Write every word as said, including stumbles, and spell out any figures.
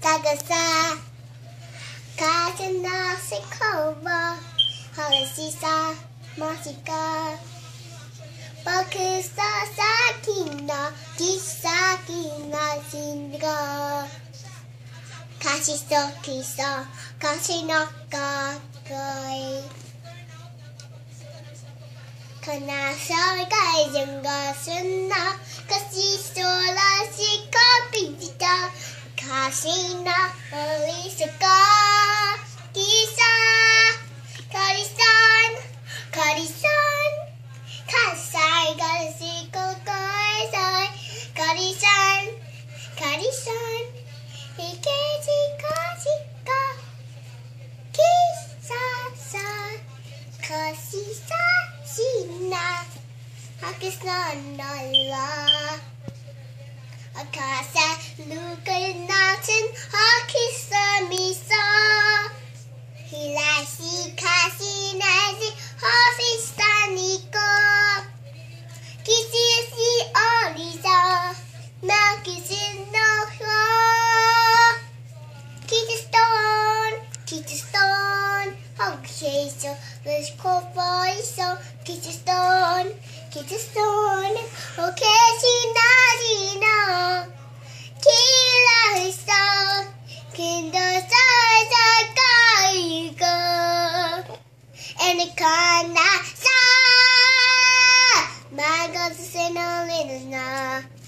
가가사 가진 나시 커버 헐시사 마시까 버크사 사키나 기사키나 신가 가시소 기소 가시노가 거이 그나서 가진 것은 나 가시소라시 커피지다 가시나 어리스까 기사 거리선 거리선 가사이 거리시고 거리선 거리선 거리선 이게지 거지까 기사사 거시사 시나 하기서 놀라 아카사 누굴 나친 하키서 미소 히라시 카시나시 허피스타니고 기시시 어리서 나기신 노호 키즈스톤 키즈스톤 허기해서 르시코보이소 키즈스톤 키즈스톤 오케시나시노 키라했어 근데 살살가이고 애니카나 사 말것을 세놀리는 나